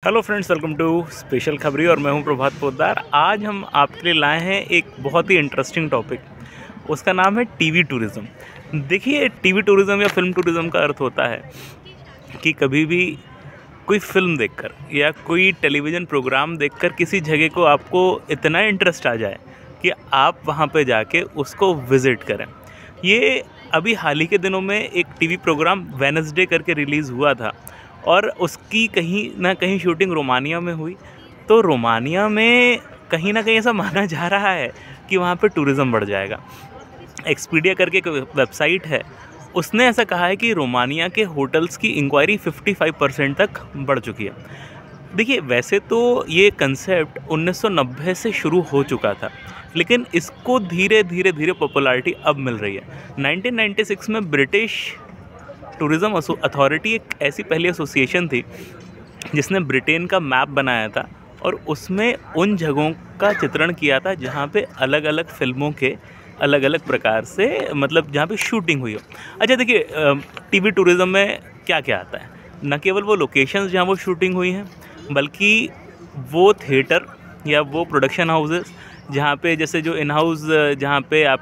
Hello friends, welcome to special खबरी और मैं हूं प्रभात पोद्दार। आज हम आपके लिए लाए हैं एक बहुत ही इंटरेस्टिंग टॉपिक। उसका नाम है टीवी टूरिज़्म। देखिए, टीवी टूरिज़्म या फिल्म टूरिज़्म का अर्थ होता है कि कभी भी कोई फिल्म देखकर या कोई टेलीविज़न प्रोग्राम देखकर किसी जगह को आपको इतना इंटरेस्ट आ जाए कि आप वहां पे जाके उसको विज़िट करें। ये अभी हाल ही के दिनों में एक टीवी प्रोग्राम वेडनेसडे करके रिलीज़ हुआ था और उसकी कहीं ना कहीं शूटिंग रोमानिया में हुई। तो रोमानिया में कहीं ना कहीं ऐसा माना जा रहा है कि वहाँ पे टूरिज़्म बढ़ जाएगा। एक्सपीडिया करके एक वेबसाइट है, उसने ऐसा कहा है कि रोमानिया के होटल्स की इंक्वायरी 55% तक बढ़ चुकी है। देखिए, वैसे तो ये कंसेप्ट 1990 से शुरू हो चुका था, लेकिन इसको धीरे धीरे पॉपुलैरिटी अब मिल रही है। 1996 में ब्रिटिश टूरिज़्म अथॉरिटी एक ऐसी पहली एसोसिएशन थी जिसने ब्रिटेन का मैप बनाया था और उसमें उन जगहों का चित्रण किया था जहाँ पे अलग अलग फिल्मों के अलग अलग प्रकार से जहाँ पे शूटिंग हुई हो। अच्छा, देखिए, टीवी टूरिज़्म में क्या क्या आता है। न केवल वो लोकेशंस जहाँ वो शूटिंग हुई हैं, बल्कि वो थिएटर या वो प्रोडक्शन हाउसेस जहाँ पे जैसे जो इन हाउस जहाँ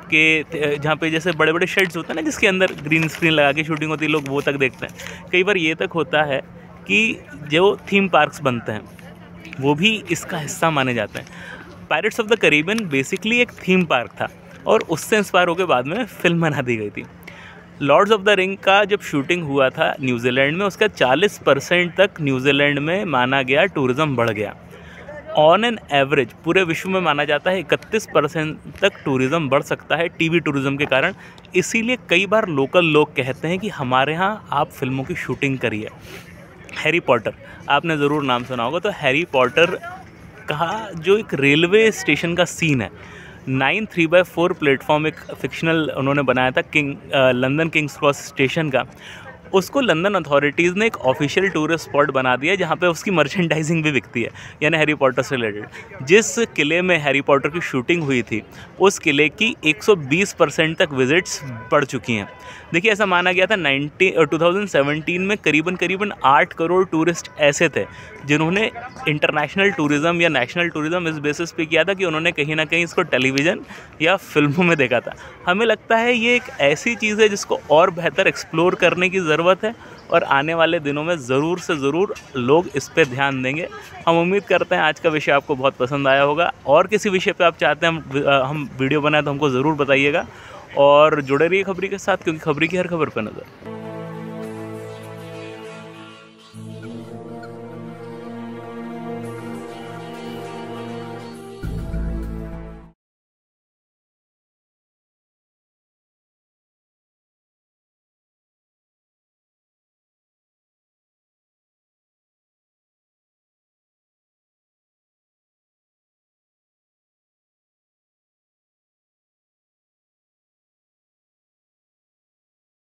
पे जैसे बड़े बड़े शेड्स होते हैं ना, जिसके अंदर ग्रीन स्क्रीन लगा के शूटिंग होती है, लोग वो तक देखते हैं। कई बार ये तक होता है कि जो थीम पार्क्स बनते हैं वो भी इसका हिस्सा माने जाते हैं। Pirates of the Caribbean basically एक थीम पार्क था और उससे इंस्पायर होकर बाद में फिल्म बना दी गई थी। लॉर्ड्स ऑफ द रिंग का जब शूटिंग हुआ था न्यूजीलैंड में, उसका 40% तक न्यूजीलैंड में माना गया टूरिज़्म बढ़ गया। ऑन एन एवरेज पूरे विश्व में माना जाता है 31% तक टूरिज़्म बढ़ सकता है टीवी टूरिज़्म के कारण। इसीलिए कई बार लोकल लोग कहते हैं कि हमारे यहाँ आप फिल्मों की शूटिंग करिए। हैरी पॉटर, आपने ज़रूर नाम सुना होगा। तो हैरी पॉटर का जो एक रेलवे स्टेशन का सीन है, 9 3/4 प्लेटफॉर्म एक फिक्शनल उन्होंने बनाया था लंदन किंग्स क्रॉस स्टेशन का। उसको लंदन अथॉरिटीज़ ने एक ऑफिशियल टूरिस्ट स्पॉट बना दिया जहाँ पे उसकी मर्चेंडाइजिंग भी बिकती है, यानी हैरी पॉटर से रिलेटेड। जिस किले में हैरी पॉटर की शूटिंग हुई थी, उस किले की 120% तक विजिट्स बढ़ चुकी हैं। देखिए, ऐसा माना गया था 2017 में करीबन 8 करोड़ टूरिस्ट ऐसे थे जिन्होंने इंटरनेशनल टूरिज़्म या नेशनल टूरिज़्म इस बेसिस पे किया था कि उन्होंने कहीं ना कहीं इसको टेलीविज़न या फिल्मों में देखा था। हमें लगता है ये एक ऐसी चीज़ है जिसको और बेहतर एक्सप्लोर करने की ज़रूरत है और आने वाले दिनों में ज़रूर से ज़रूर लोग इस पे ध्यान देंगे। हम उम्मीद करते हैं आज का विषय आपको बहुत पसंद आया होगा। और किसी विषय पे आप चाहते हैं हम वीडियो बनाएं तो हमको ज़रूर बताइएगा और जुड़े रहिए खबरी के साथ, क्योंकि खबरी की हर खबर पर नज़र।